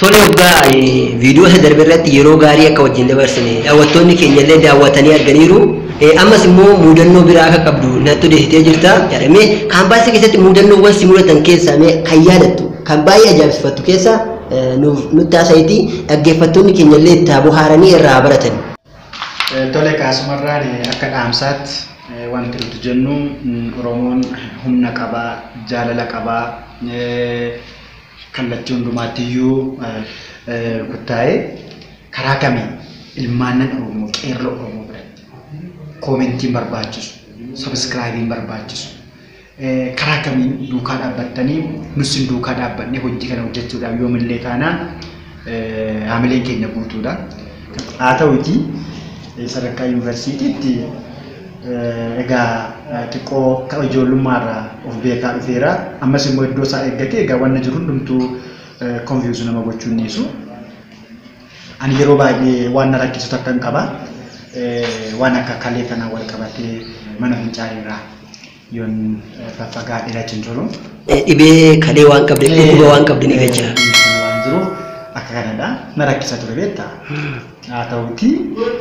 Tole waggaa viidiyoo isa darbe irratti yeroo gaarii akka wajjin dabarsine daawwattoonni keenya illee daawwatanii arganiiru. Ammas immoo muudannoo biraa akka qabdu natti odeessitee jirta jedhamee kaampaasii keessatti muudannoowwan si mudatan keessaa kan yaadattu kan baay'ee ajaa'ibsifattu keessaa nutti haasa'iitii dhaggeeffattoonni keenya illee itti bohaaranii irraa baratan. Tole kaasumarraan akka dhaamsaatti wanti nuti jennu Oromoon humna qabaa, jaalala qabaa, kallattii hundumaattiyyuu kuttaa'ee karaa kamiin ilmaannan Oromoo qeerroo Oromoo biratti koomentiin barbaachisu, sabiskiraayibiin barbaachisu karaa kamiin duukaa dhaabbattanii nusin duukaa dhaabbannee hojii kana hojjechuudhaaf yoomillee taanaan haamileen keenya guutuudha. Haa ta'uuti sadarkaa yuunivarsiitiitti egaa xiqqoo ijoollummaarraa of beekaa dhufeera. Ammas immoo iddoo isaa eeggatee egaa waan jiru hundumtuu konfiyuusu nama gochuu hin dhiisu. Ani yeroo baay'ee waan na rakkisu takka hin qaba. Waan akka kalee kanaa wal qabatee mana fincaaniirraa yoon faffagaadhee achiin jiru. Dhibee kalee waan qabde dhukkuba waan qabde ni jecha. Waan jiruuf akka kanadha na rakkisa ture beektaa. Haa ta'uuti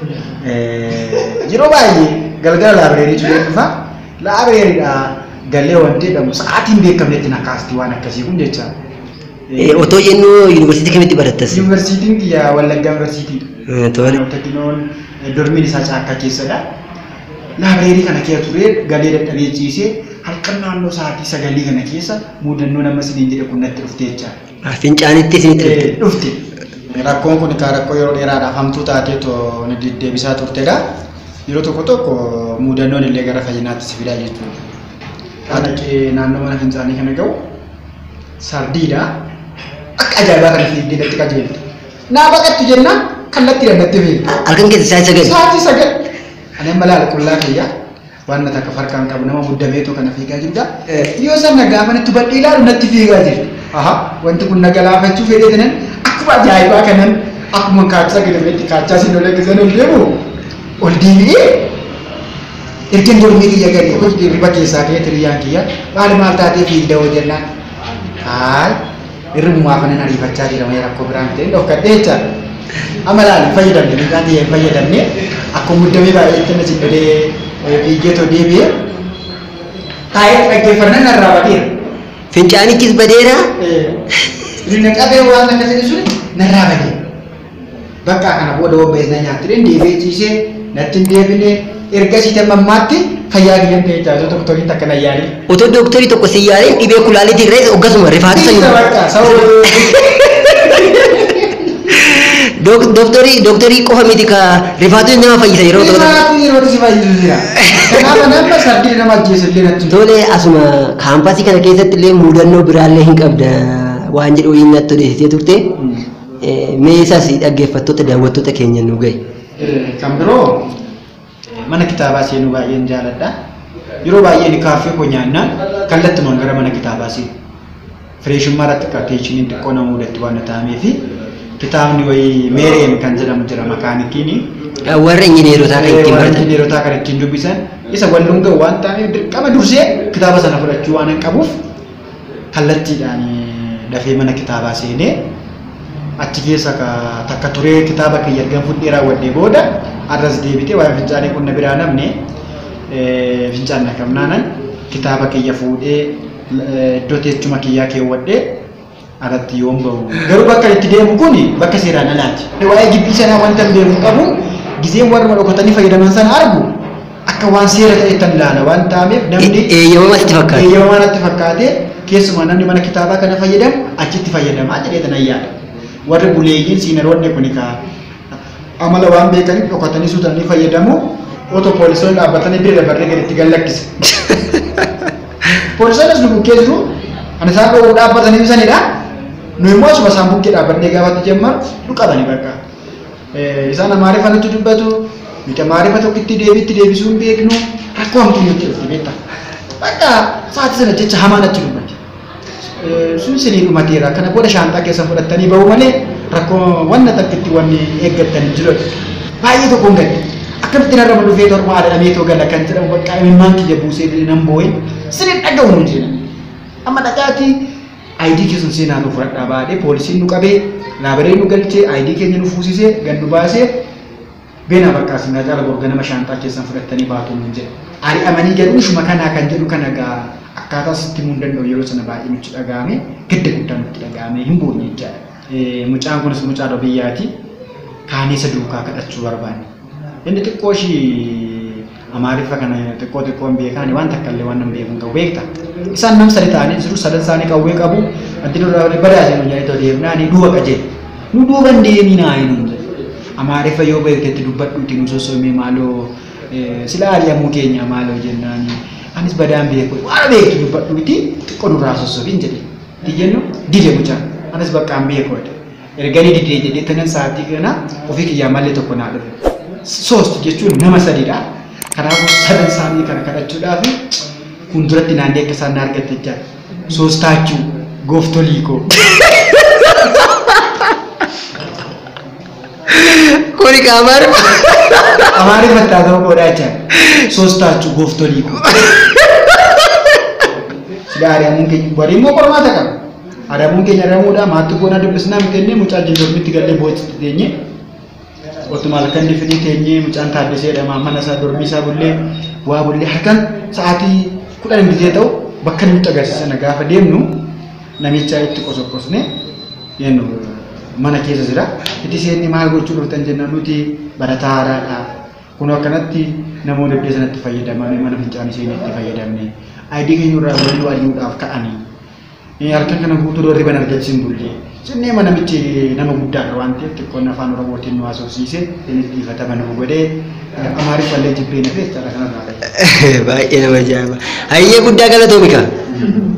yeroo baay'ee galgala laabireerii ture dhufa laabireeriidha galee wanti jedhamu sa'aatiin beekamnetti na kaasti waan akkasii kun jecha. Otoo jennu yuunivarsiitii kamitti barattas? Yuunivarsiitiin kiyya Wallaggaa Yuunivarsiitii. Tole. Tekinoon dormiin isaa caakkaa keessadha. Laabireerii kana keessa ture galee dadhabee ciisee halkan naannoo sa'aatii 9 kana keessa muudannoo nama siniin jedhe kun natti dhufte jecha. Fincaanitti isinitti dhufte. Rakkoon kun rakkoo yeroo dheeraadhaaf hamtuu taateetoo na deddeebisaa turtedha. Yeroo tokko tokko muudannoon illee gara fayyinaatti si fidaa jechuudha. Kana naannoo mana fincaanii kana ga'u sardiidha. Akka ajaa'ibaa kana fiigdee natti qajeelti. Naa baqattu jennaan kallattii dandatti fiigdi. Halkan keessa sa'aatii 9. Sa'aatii 9. Ani amma laala qullaa kiyya waan na takka farkaan qabu nama muddameetu kana fiigaa jirudha. Yoo san nagaa manatti badhee ilaalu natti fiigaa jirti. Wanti kun na galaafachuu fedhee jiran akkuma ajaa'ibaa kanan akkuma kaachaa gadameetti kaachaa siin olee gisan ol deemu ol deebi'ee ergen dormii kiyya galee hojii riba keessaa ka'ee tiriyyaan kiyya maal taatee fiigdee hoo jennaan irrumaa kanan ariifachaa jira mee rakkoo biraan ta'e dhokadhee jecha amma laali fayyadamne midhaan ta'e fayyadamne akkuma muddamee baay'eetti na siin olee fiiggeetoo deebi'ee taa'ee dhaggeeffannaan narraa badeera. Fincaanichis badeera. Inni qabee waan akkasii sun narraa badee. Bakka kana booda wabbees na nyaatti deebi'ee ciisee natti hin deebine ergasii tammammaatti fayyaa kiyyan ta'e jaa doktorii takka na yaali. Otoo doktorii tokko si yaalee dhibee kulaaliitii irra akkasuma rifaatu doktorii qofa miti ka rifaatu nama fayyisa yeroo tokko. Yeroo si fayyisu jira. Kanaaf nama sardii nama ajjeesillee natti. Tole asuma kaampaasii kana keessatti illee muudannoo biraallee hin qabda waan jedhu natti odeessitee turte. Mee isaas dhaggeeffattoota daawwattoota keenya nu gahe. Kan biroo mana kitaabaa seenuu baay'een jaaladha. Yeroo baay'ee ni kaaffee koo nyaannaan kallattumaan gara mana kitaabaa seenu. Fireeshummaa irratti attenshiniin xiqqoo nama mudatti waan ta'ameefi kitaabni wayii Meereen kan jedhamu jira makaanikiini. Warra injineerotaa kan ittiin baratan. Injineerotaa kan ittiin dubbisan isa walluun gahu waan ta'eef dirqama dursee kitaaba sana fudhachuu waan hin qabuuf kallattiidhaan dafee mana kitaabaa seenee achi keessa takka turee kitaaba kiyya ergan fudhee raawwadhee booda arras deebitee waan fincaanii kun na biraa namne fincaan na qabnaanan kitaaba kiyya fuudhee iddoo teechuma kiyyaa keewwadhee alatti yoon bahu. Garuu bakka itti deemu kun bakka seeraan alaati. Waa'ee gibbii sanaa wanta hin beeku qabu giseen warra dhokatanii fayyadaman sana argu akka waan seera ta'eettan ilaala waan ta'ameef namni eeyyamamaa natti fakkaatee keessumaa namni mana kitaabaa kana fayyadamu achitti fayyadamaa jedheetan ayyaada. Warri buleeyyiin siinaroonni kun amala waan beekaniif dhokatanii suutanii fayyadamu otoo poolisoonni dhaabbatanii bira dabarree gaditti gallakkise. Poolisoonnis nu bukkee jiru ani isaan dhowwuu dhaabbatanii bisanidha. Nu immoo asuma isaan bukkee dhaabbannee gaafatti jemmaru nu qabani bakka. Isaan amaariffatti dubbatu miti amaariffa tokkitti deebisuu hin beeknu rakkoo hamtuu nutti dhufte beektaa. Bakka sa'aatii sana jecha hamaa natti dubbate. Sun sinii dhumateera kana booda shaantaa keessa fudhattanii bahu malee rakkoo wanna takkitti wanni eeggattanii jiru. Baay'ee tokkoon gadde. Akkamitti narra dhufee torma adamee gala kan jedhamu bakka imimmaan kiyya buusee nan boo'e sirrii dhaga'u nu jira. Amma dhaqaati ID keessan seenaa nu fudhadhaa baadhee poolisiin nu qabee laabaree nu galchee ID keenya nu fuusisee gad nu baasee beenaa bakka sinaa jaala borga nama shaantaa keessan fudhattanii baatu nun jedhe. Ari'amanii jedhu shuma kanaa kan jedhu kana gaa akkaataa sitti mun danda'u yeroo sana baay'ee nutti dhaga'ame gadda guddaa nutti dhaga'ame hin boonye jechaadha. Mucaan kunis mucaa biyyaati kaanii isa duukaa kadhachuu barbaanne. Inni xiqqoo ishii Amaariffa kana xiqqoo beekan waan takka illee waan nan beekun qabu beekta. Isaan nam sadi ta'anii jiru sadan isaanii qawwee qabu addi dura badaasee nu nyaatee deemnaan duuba qajeele. Nu duuban deeminaa hin Amaariffa yoo beektetti dubbadhuuti nu sossoomee maaloo sila ari'amuu keenya maaloo jennaan anis badaan beeku waan beektu dubbadhuuti xiqqoo nurraa sossoobiin jedhe. Diyyennu dide mucaan anis bakka hin beeku erganii didee jedhee tanan sa'aatii kana ofii kiyyaa mallee tokko naa dhufe. Soost jechuun nama sadidha. Kanaafuu sadan isaanii kana kadhachuudhaaf fuulduratti naannoo akka isaan argatte jecha soostaachuu gooftolii koo. Kuni Amaariffa ta'uu godhaa jecha soostaachuu gooftolii koo. Sida ari'amuun keenya bari immoo qormaata qaba. Ari'amuun keenya ari'amuudha maatii goonaa dubbisnaa mitennee mucaa jindoormitti gallee boo'itti teenyee. Otumal kan difini teenyee mucaan taaddisee dhama mana isaa dormii isaa bullee waa bullee harkan sa'aatii 10 gizee ta'u bakka nutti agarsiisan gaafa deemnu namicha itti qosoqqosne yennu mana keessa jira. Itti seenni maal gochuu dhuftan jennaan nuti barataa haaraadha. Kun akkanatti namoonni iddoo sanatti fayyadaman mana fincaanii seenii itti fayyadamne. ID keenya irraa walii waliidhaaf ka'anii. Harkan kana guutuu doorri ban argachiisin bullee. Sinnee mana michi nama guddaadha waan ta'eef xiqqoon afaan Oromootiin nu haasofsiise innis dhiifama nu godhee Amaariffa illee jibbee na fe'e jechaadha kanarraa. Baay'ee nama ajaa'iba. Hayyee guddaa galatoomika.